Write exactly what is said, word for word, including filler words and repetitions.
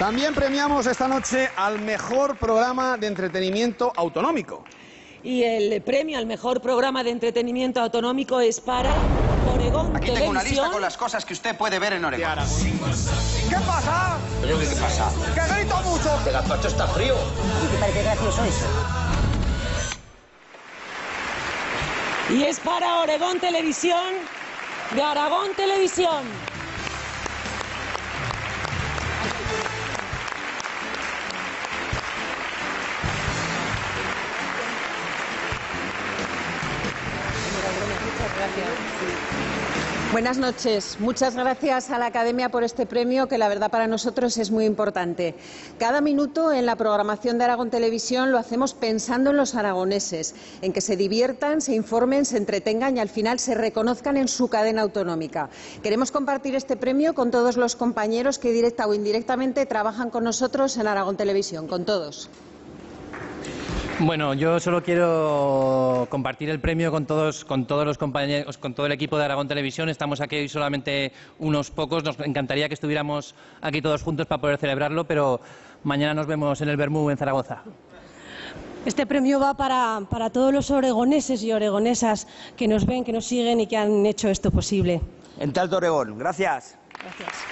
También premiamos esta noche al mejor programa de entretenimiento autonómico. Y el premio al mejor programa de entretenimiento autonómico es para Oregón Aquí Televisión. tengo una lista con las cosas que usted puede ver en Oregón. ¿Qué pasa? ¿Pero qué pasa? ¡Que grito mucho! El gazpacho está frío. ¿Y qué parece gracioso eso? Y es para Oregón Televisión, de Aragón Televisión. Buenas noches. Muchas gracias a la Academia por este premio, que la verdad para nosotros es muy importante. Cada minuto en la programación de Aragón Televisión lo hacemos pensando en los aragoneses, en que se diviertan, se informen, se entretengan y al final se reconozcan en su cadena autonómica. Queremos compartir este premio con todos los compañeros que directa o indirectamente trabajan con nosotros en Aragón Televisión, con todos. Bueno, yo solo quiero compartir el premio con todos, con todos los compañeros, con todo el equipo de Aragón Televisión. Estamos aquí hoy solamente unos pocos. Nos encantaría que estuviéramos aquí todos juntos para poder celebrarlo, pero mañana nos vemos en el Bermú en Zaragoza. Este premio va para, para todos los oregoneses y oregonesas que nos ven, que nos siguen y que han hecho esto posible. En Alto Oregón. Gracias. Gracias.